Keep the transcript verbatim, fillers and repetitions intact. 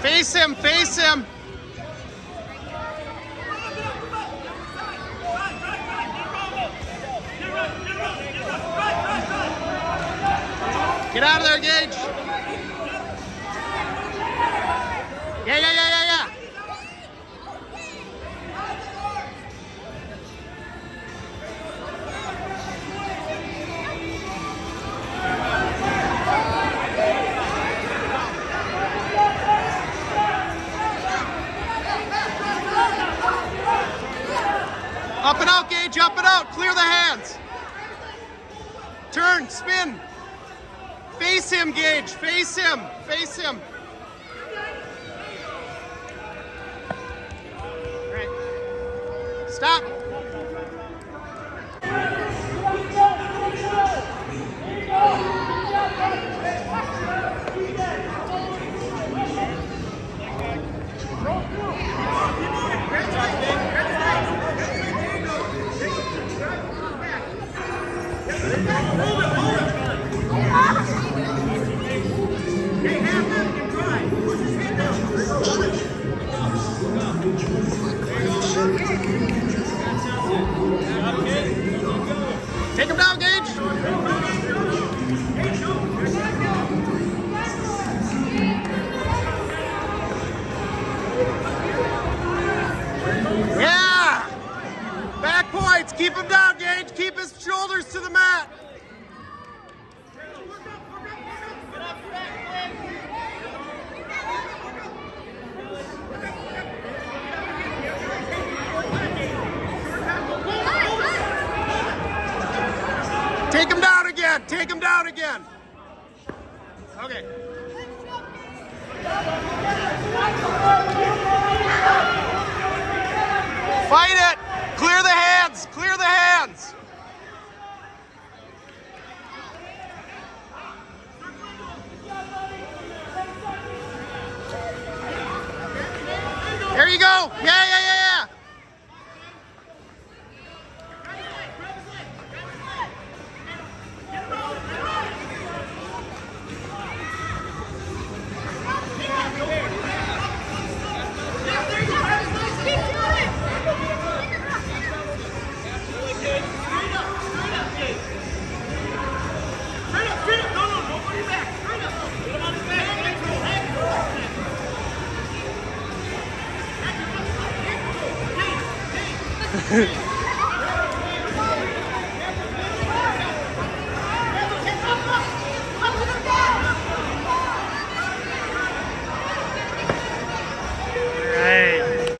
Face him, face him. Get out of there, Gage. Yeah, yeah, yeah, yeah, yeah. Up and out, Gage, up and out. Clear the hands. Turn, spin. Face him, Gage. Face him. Face him. All right. Stop. Take him down, Gage. Yeah! Back points. Keep him down, Gage. Keep his shoulders to the mat. Take him down again. Take him down again. Okay. Fight it. Clear the hands. Clear the hands. There you go. Yeah, yeah, yeah, yeah. Hey!